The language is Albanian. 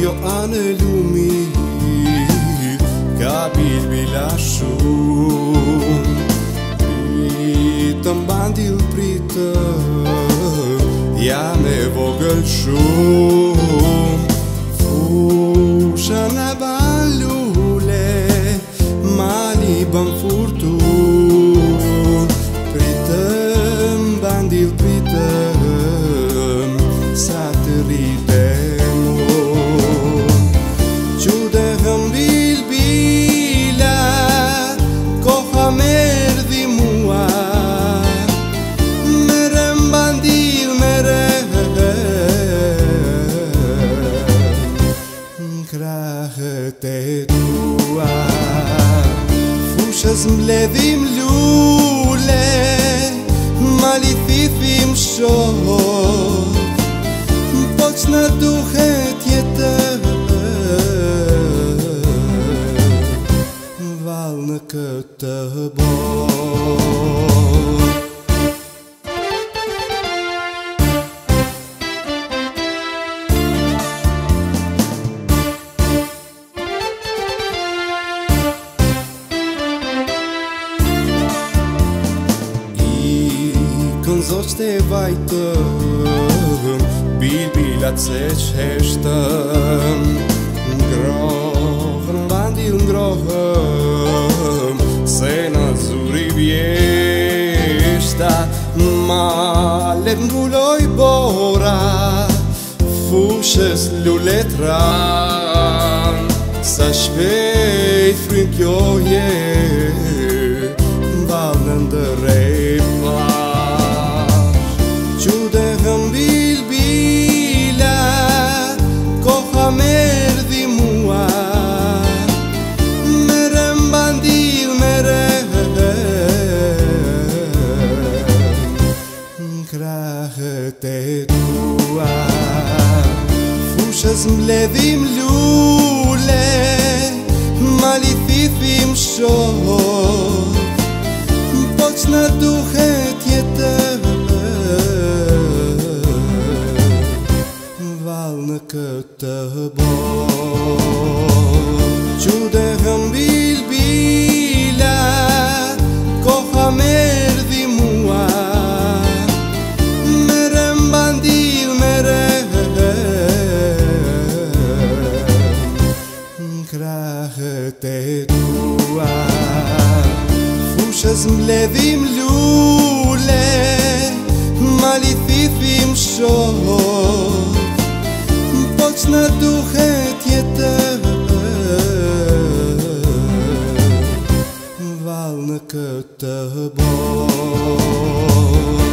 kjo anë lumit ka bilbila shumë. Pritëm bandil pritëm, jam e vogël shumë. Fushën e ban lule, mali bën furtun. Pritëm bandil pritëm, sa të rritem unë. Qudehëm bilbila, koha merdi mua. Merem bandil merem, krahët e tua. Fushës mbledhim lule, mali thithim shok. Po që në duhet jetën, val në këtë botë. Zoqt e vajtëm, bilbilat se qeshtëm. Ngrohëm, bandil ngrohëm, se në zuri vjeshta. Malet ngulloj bora, fushës luletran. Sa shpejt frin kjo jetë, val në ndërej pa. Qudehëm bilbila, koha merdi mua. Merem bandil merem, krahët e tua. Fushës mbledhim lule, mali thithim shok. Po që në duhet jetën, val në këtë botë. Qudehëm bilbila, koha merdi mua. Merem bandil merem, krahët e tua. Fushës mbledhim lule, mali thithim shok. Po që në duhet jetën, val në këtë botë.